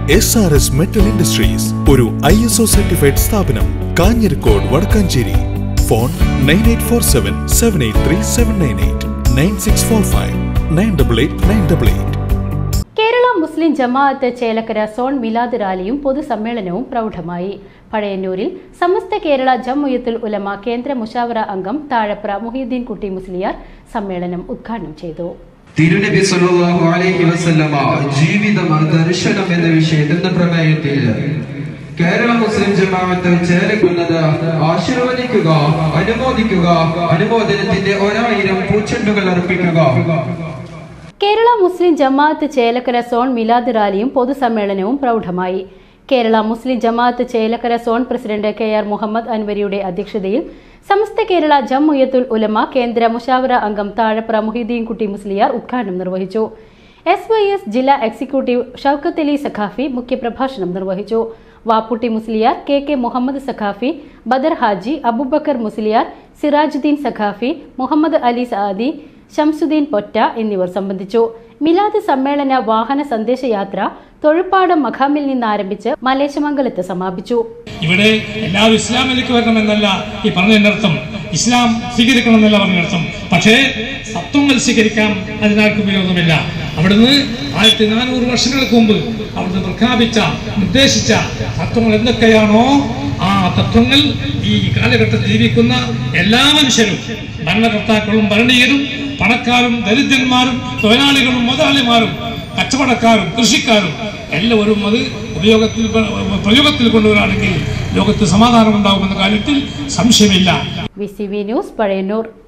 SRS Metal Industries, ഒരു ISO certified സ്ഥാപനം, Kanjirakode Vadakkanchery. Phone 9847 783 798 9645 988 988. Kerala Muslim Jamaath Chelakkara zone Milad റാലിയും പൊതുസമ്മേളനവും പ്രൗഢമായി. പഴയന്നൂരിൽ സമസ്ത കേരള ജംഇയ്യത്തുൽ ഉലമ കേന്ദ്ര മുശാവറ അംഗം താഴപ്ര മുഹീദ്ദീൻ കുട്ടി മുസ്ലിയാർ സമ്മേളനം ഉദ്ഘാടനം ചെയ്തു. തിരുനബി സല്ലല്ലാഹു അലൈഹി വസല്ലമ ജീവിതം ദർശനം എന്ന വിഷയത്തിന്റെ പ്രമേയത്തിൽ കേരള മുസ്ലിം ജമാഅത്ത് ചേലക്കുന്നത് ആശീർവദിക്കുക, അനുമോദിക്കുക, അനുമോദനത്തിന്റെ 1000 പൂച്ചെണ്ടുകൾ അർപ്പിക്കുക. കേരള മുസ്ലിം ജമാഅത്ത് ചേലക്കര സോൺ മിലാദ് റാലിയും പൊതുസമ്മേളനവും പ്രൗഢമായി. Kerala Muslim Jamaath Chelakkara zone president KR Muhammad അൻവരിയുടെ അധ്യക്ഷതയിൽ സമസ്ത കേരള ജംഇയ്യത്തുൽ ഉലമ കേന്ദ്ര മുശാവറ അംഗം താഴപ്ര മുഹീദ്ദീൻ കുട്ടി മുസ്ലിയാർ ഉദ്ഘാടനം നിർവഹിച്ചു. SYS ജില്ലാ എക്സിക്യൂട്ടീവ് ഷൗക്കത്ത് അലി സഖാഫി മുഖ്യപ്രഭാഷണം നിർവഹിച്ചു. വാപ്പുട്ടി മുസ്ലിയാർ, KK മുഹമ്മദ് സഖാഫി, ബദർ ഹാജി, അബൂബക്കർ മുസ്ലിയാർ, സിറാജുദ്ദീൻ സഖാഫി, മുഹമ്മദ് അലി സാദി, ഷംസുദ്ദീൻ പൊറ്റ എന്നിവർ സംബന്ധിച്ചു. മിലാദ് സമ്മേളന വാഹന സന്ദേശയാത്ര തൊഴുപ്പാടം മഖാമിൽ നിന്ന് ആരംഭിച്ച് മലേശമംഗലത്ത് സമാപിച്ചു. ഇവിടെ എല്ലാവരും ഇസ്ലാമിലേക്ക് വരണമെന്നല്ല ഈ പറഞ്ഞതിനർത്ഥം, ഇസ്ലാം സ്വീകരിക്കണമെന്നല്ല പറഞ്ഞതിനർത്ഥം. പക്ഷേ തത്വങ്ങൾ സ്വീകരിക്കാം, അതിനാർക്കും വിരോധമില്ല. അവിടുന്ന് 1400 വർഷങ്ങൾക്ക് മുമ്പ് അവിടുന്ന് പ്രഖ്യാപിച്ച, നിർദ്ദേശിച്ച തത്വങ്ങൾ എന്തൊക്കെയാണോ ആ തത്വങ്ങൾ ഈ കാലഘട്ടത്തിൽ ജീവിക്കുന്ന എല്ലാ മനുഷ്യരും, ഭരണകർത്താക്കളും ഭരണീയരും, പണക്കാരും ദരിദ്രന്മാരും, തൊഴിലാളികളും മുതലാളിമാരും, കച്ചവടക്കാരും കൃഷിക്കാരും എല്ലാവരും അത് പ്രയോഗത്തിൽ കൊണ്ടുവരാണെങ്കിൽ ലോകത്ത് സമാധാനം ഉണ്ടാകുമെന്ന കാര്യത്തിൽ സംശയമില്ല. VCV news, Pazhayannur.